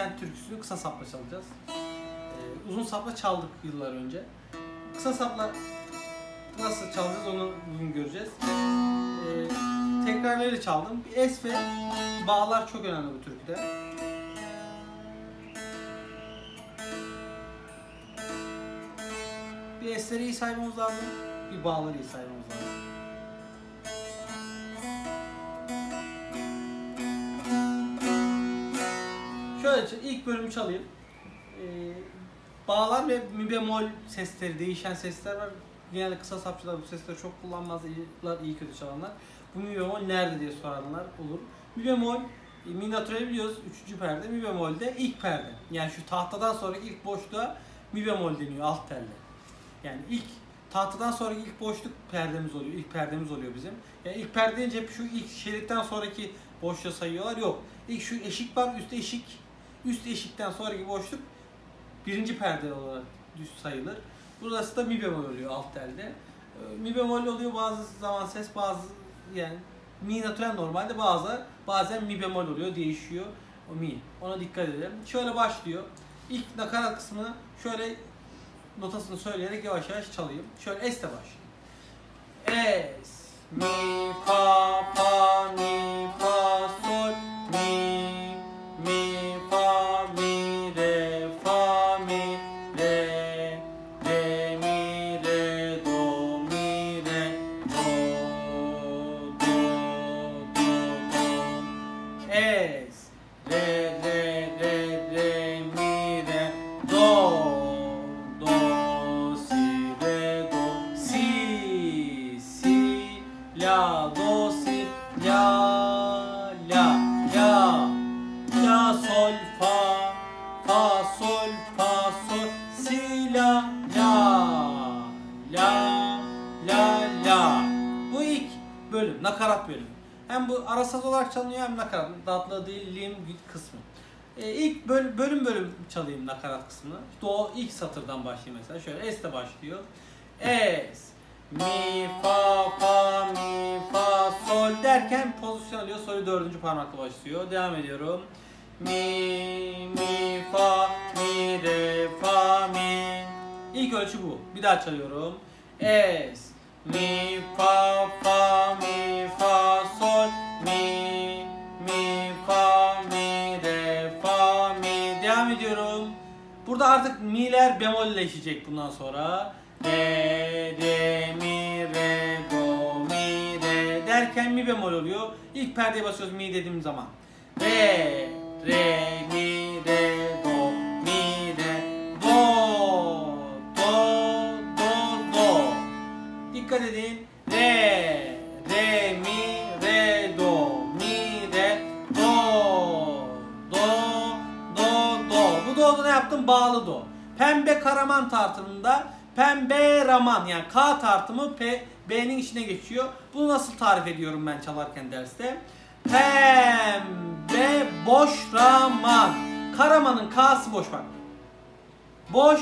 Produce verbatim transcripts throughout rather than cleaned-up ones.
Kent türküsünü kısa sapla çalacağız. Ee, uzun sapla çaldık yıllar önce. Kısa sapla nasıl çalacağız onu bugün göreceğiz. Ee, tekrarlarıyla çaldım. Bir es ve bağlar çok önemli bu türküde. Bir esleri iyi saymamız lazım, bir bağları iyi saymamız lazım. Şöyle ilk bölümü çalayım. Ee, bağlar ve mi bemol sesleri, değişen sesler var. Genelde kısa sapçılar bu sesleri çok kullanmazlar, iyi kötü çalanlar. Bu mi bemol nerede diye soranlar olur. Mi bemol, mi natüreli biliyoruz, üçüncü perde, mi bemol de ilk perde. Yani şu tahtadan sonraki ilk boşluğa mi bemol deniyor, alt telle. Yani ilk tahtadan sonraki ilk boşluk perdemiz oluyor, ilk perdemiz oluyor bizim. Yani ilk perde deyince hep şu ilk şeritten sonraki boşluğu sayıyorlar, yok. İlk şu eşik var, üst eşik, üst eşikten sonraki boşluk birinci perde olarak düz sayılır. Burası da mi bemol oluyor alt telde. Mi bemol oluyor bazı zaman ses, bazı yani mi natürel normalde bazı bazen mi bemol oluyor, değişiyor o mi. Ona dikkat edelim. Şöyle başlıyor. İlk nakarat kısmını şöyle notasını söyleyerek yavaş yavaş çalayım. Şöyle Es'te başlayayım. Es, mi, fa, fa, mi, fa, sol, mi, mi, fa, mi, re, fa, mi, re, re, mi, re, do, mi, re, do, do, do, do. Es, re, re, re, re, mi, re, do. La, do, si, la, la, la, la, sol, fa, fa, sol, fa, sol, si, la, la, la, la, la. Bu ilk bölüm, nakarat bölümü. Hem bu ara saz olarak çalınıyor hem nakarat, tatlı dilim kısmı. Ee, ilk böl bölüm bölüm çalayım nakarat kısmını. İşte o ilk satırdan başlayayım mesela. Şöyle Es'te başlıyor. Es, mi, fa, fa, mi, fa, sol derken pozisyon alıyor. Sol'ü dördüncü parmakla başlıyor. Devam ediyorum. Mi, mi, fa, mi, re, fa, mi. İlk ölçü bu. Bir daha çalıyorum. Es, mi, fa, fa, mi, fa, sol, mi, mi, fa, mi, re, fa, mi. Devam ediyorum. Burada artık mi'ler bemolleşecek bundan sonra. Re, re, mi, re, do, mi, re derken mi bemol oluyor. İlk perdeye basıyoruz mi dediğim zaman. Re, re, mi, re, do, mi, re, do, do, do, do. Dikkat edin. Re, re, mi, re, do, mi, re, do, do, do, do. Bu do'da ne yaptım? Bağlı do. Pembe Karaman tartımında pembe raman yani K tartımı P, B'nin içine geçiyor. Bunu nasıl tarif ediyorum ben çalarken derste? Pembe boş raman. Karaman'ın K'sı boş bak. Boş.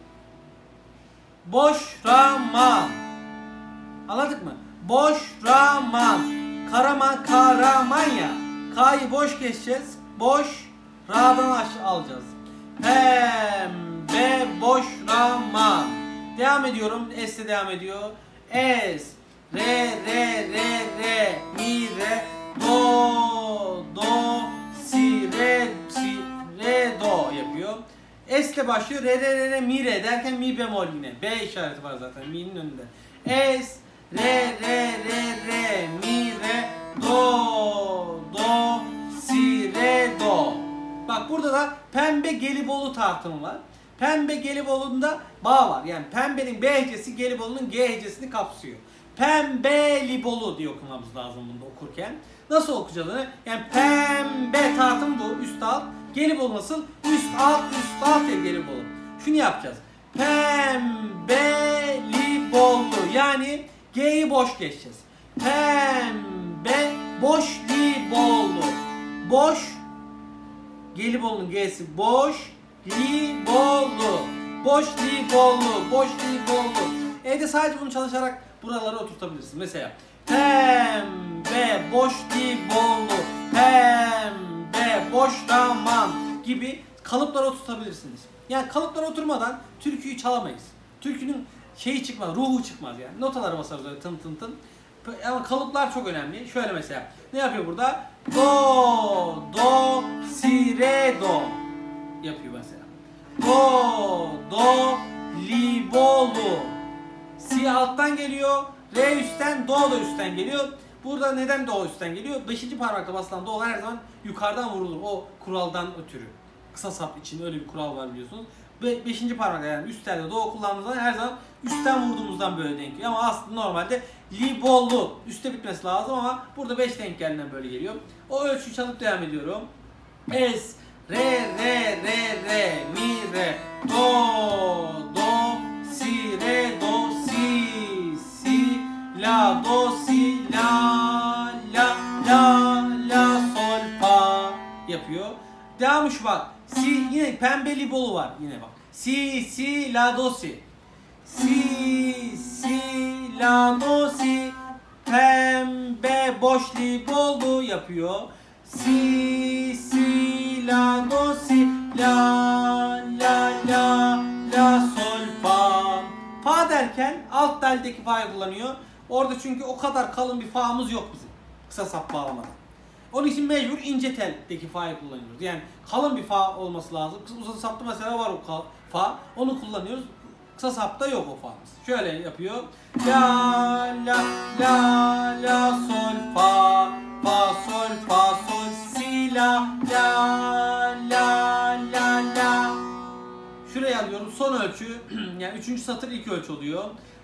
Boş raman. Anladık mı? Boş raman. Karaman Karaman ya. K'yı boş geçeceğiz. Boş Ra'dan aşağı alacağız. Pembe boş raman. Devam ediyorum. Es'te devam ediyor. Es, re, re, re, re, mi, re, do, do, si, re, si, re, do yapıyor. Es'le başlıyor. Re, re, re, re, mi, re derken mi bemol yine. B işareti var zaten mi'nin önünde. Es, re, re, re, re, mi, re, do, do, si, re, do. Bak burada da pembe Gelibolu tartımı var. Pembe Gelibolu'nda bağ var. Yani pembenin B hecesi Gelibolu'nun G hecesini kapsıyor. Pembelibolu diye okumamız lazım bunda okurken. Nasıl okuyacağız onu? Yani pembe tartım bu. Üst alt. Gelibolu nasıl? Üst alt üst alt diye Gelibolu. Şunu yapacağız. Pembelibolu. Yani G'yi boş geçeceğiz. Pembe boş libolu. Boş. Gelibolu'nun G'si boş. Libolu. Boş libolu. Boş libolu. Evde sadece bunu çalışarak buralara oturtabilirsin. Mesela pembe boş libolu. Pembe boş raman gibi kalıplara oturtabilirsiniz. Yani kalıplara oturmadan türküyü çalamayız. Türkünün şeyi çıkmaz, ruhu çıkmaz yani. Notalara basarız öyle tın tın tın. Ama kalıplar çok önemli. Şöyle mesela ne yapıyor burada? Do, do, si, re, do yapıyor mesela. Do, do, li, bo, lu. Si alttan geliyor, re üstten, do da üstten geliyor. Burada neden do üstten geliyor? Beşinci parmakla basılan do'lar her zaman yukarıdan vurulur. O kuraldan ötürü. Kısa sap için öyle bir kural var biliyorsunuz. Be beşinci parmakla yani üstlerde do kullandığımızda her zaman üstten vurduğumuzdan böyle denk geliyor. Ama aslında normalde li, bo, lu üstte bitmesi lazım ama burada beş denk geldiğinden böyle geliyor. O ölçüyü çalıp devam ediyorum. Es, re, re, re, re, mi, re, do, do, si, re, do, si, si, la, do, si, la, la, la, la, sol, fa yapıyor. Devamı şu bak. Si yine pembe li bolu var yine bak. Si, si, la, do, si. Si, si, la, do, si. Pembe boş li bolu yapıyor. Si, si, la, do, si. La, la, la, la, sol, fa. Fa derken alt teldeki fa'yı kullanıyor. Orada çünkü o kadar kalın bir fa'mız yok bizim. Kısa sap bağlamadan. Onun için mecbur ince teldeki fa'yı kullanıyoruz. Yani kalın bir fa olması lazım. Uzun sapta mesela var o fa. Onu kullanıyoruz. Kısa sapta yok o fa'mız. Şöyle yapıyor. La, la, la, la, sol, fa. Fa, sol, fa, sol, si, la, la, la, la, la. Şuraya alıyorum. Son ölçü. Yani üçüncü satır ilk ölçü oluyor.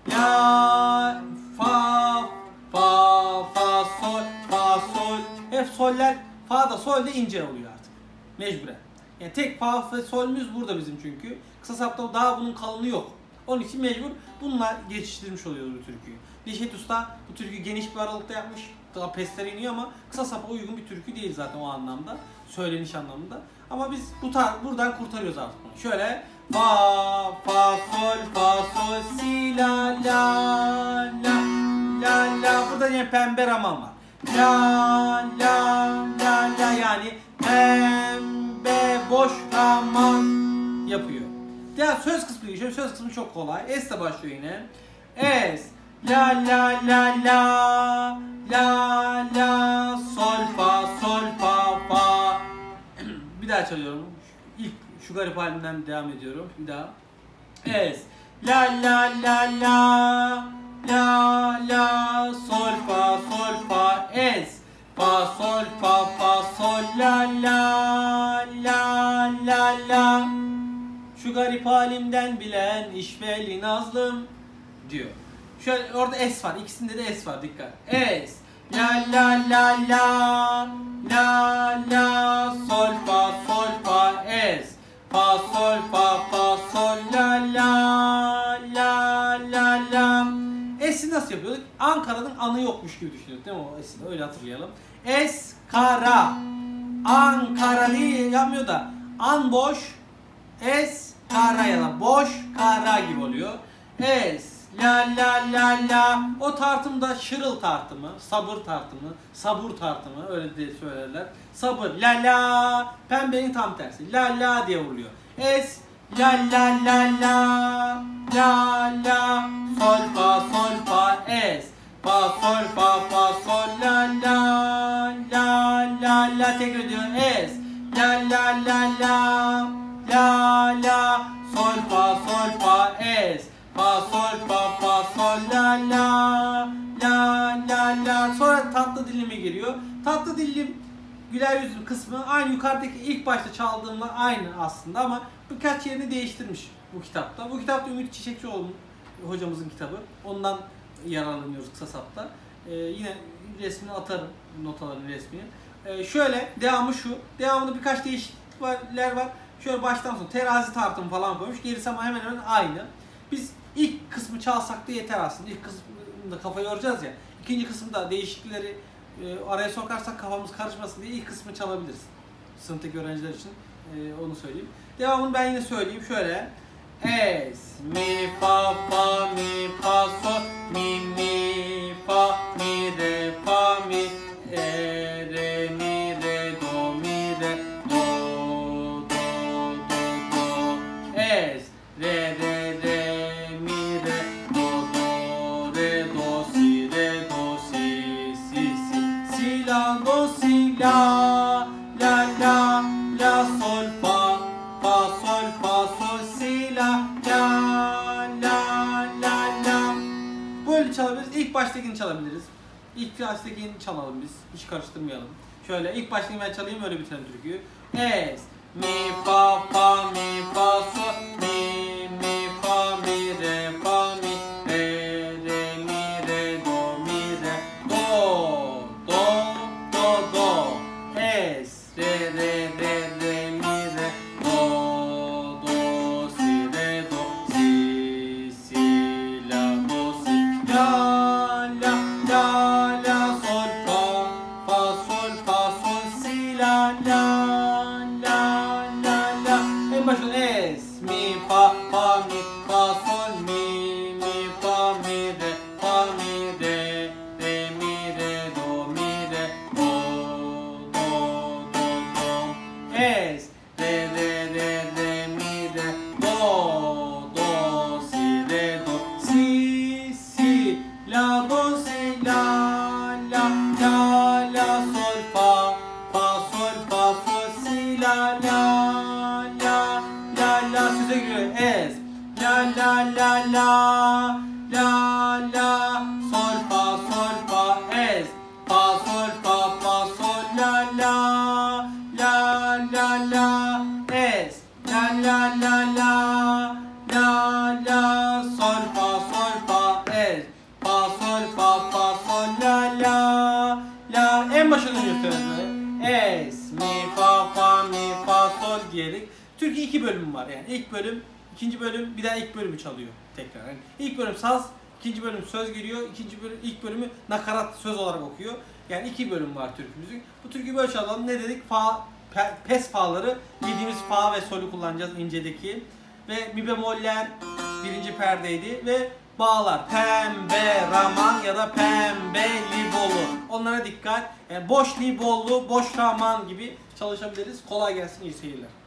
La, fa, fa, fa, sol, fa, sol. Hep soller, fa da sol de ince oluyor artık. Mecburen. Yani tek fa ve solümüz burada bizim çünkü. Kısa sapta daha bunun kalını yok. Onun için mecbur bununla geçiştirmiş oluyoruz bu türküyü. Neşet Usta bu türküyü geniş bir aralıkta yapmış. Daha pestlere iniyor ama kısa sapa uygun bir türkü değil zaten o anlamda. Söyleniş anlamında. Ama biz bu tar buradan kurtarıyoruz artık bunu. Şöyle fa, fa, sol, fa, sol, si, la, la, la, la, la. Burada yine pembe raman var. La, la, la, la yani pembe boş raman yapıyor. Ya söz kısmı geçiyor. Söz kısmı çok kolay. Es de başlıyor yine. Es, la, la, la, la, la, la, sol, fa, sol, fa, fa. Bir daha çalıyorum. İlk şu garip halimden devam ediyorum. Bir daha. Es, la, la, la, la, la, la, sol, fa, sol, fa, es, fa, sol, fa, fa, sol, la, la, la, la, la. Şu garip halimden bilen işveli nazlım diyor. Şöyle orada es var. İkisinde de es var. Dikkat. Es. La la la la. La la sol fa sol fa es. Fa sol fa fa sol la la la la la. Es'i nasıl yapıyorduk? Ankara'nın anı yokmuş gibi düşünüyorduk değil mi o Es'i? Öyle hatırlayalım. Es kara. Ankara değil yapmıyor da an boş. Es kara ya da boş kara gibi oluyor. Es la la la la. O tartımda şırıl tartımı, sabır tartımı, sabur tartımı öyle de söylerler. Sabır la la. Pembenin tam tersi. La la diye vuruyor. Es la la la la. La la sol fa sol fa es. Fa sol fa fa sol la la la la la tekrar ediyor. Es la la la la. La la sol fa sol fa es. Fa sol fa fa sol la la la la la. Sonra tatlı dilimi giriyor. Tatlı dilim güler yüzlü kısmı aynı yukarıdaki ilk başta çaldığımla aynı aslında ama birkaç yerini değiştirmiş bu kitapta. Bu kitapta Ümit Çiçekçioğlu hocamızın kitabı. Ondan yararlanıyoruz kısa sapta. Ee, yine resmini atarım, notaların resmini. Ee, şöyle devamı şu. Devamında birkaç değişiklikler var. Şöyle baştan sona terazi tartımı falan koymuş. Gerisi ama hemen hemen aynı. Biz ilk kısmı çalsak da yeter aslında. İlk kısmında kafayı yoracağız ya. İkinci kısımda değişiklikleri e, araya sokarsak kafamız karışmasın diye ilk kısmı çalabiliriz. Sınıftaki öğrenciler için e, onu söyleyeyim. Devamını ben yine söyleyeyim. Şöyle. Es, mi, fa, fa, mi, fa, sol, mi, mi, fa, mi, re, fa, mi, e, re, mi, re, do, mi, re, do, do, la do si la la la la sol fa fa sol fa sol si la la la la la. Böyle çalabiliriz. İlk baştakini çalabiliriz. İlk baştakini çalalım biz. Hiç karıştırmayalım. Şöyle ilk baştakini ben çalayım, öyle bitirelim türküyü. Es mi fa fa mi fa sol mi mi fa mi re fa mi re re mi re do mi re do do do do es re re re re mi re do do si re do si si la do si la la la la sol fa fa sol fa sol si la la. Başla es mi fa fa mi fa sol mi mi fa mi re fa mi re re mi re do mi re do do do do es re re re re mi re do do si re do si si la do si la la la la sol fa fa sol fa sol si la la. La söze giriyor. Es la la la la la la sol fa sol fa es fa sol fa fa sol la la la la la es la la la la la la sol fa sol fa es fa sol fa fa sol la la la. En başa dönüyoruz. Es mi fa fa mi fa sol diyerek. Türkiye iki bölüm var yani. İlk bölüm, ikinci bölüm, bir daha ilk bölümü çalıyor tekrar. Yani ilk bölüm saz, ikinci bölüm söz giriyor, ikinci bölüm, ilk bölümü nakarat söz olarak okuyor. Yani iki bölüm var türkümüzün. Bu türküyü böyle çalalım. Ne dedik? Fa, pe, pes fa'ları, yediğimiz fa ve solü kullanacağız incedeki. Ve mi bemoller birinci perdeydi ve bağlar pembe raman ya da pembe libolu. Onlara dikkat. Yani boş libollu, boş raman gibi çalışabiliriz. Kolay gelsin, iyi seyirler.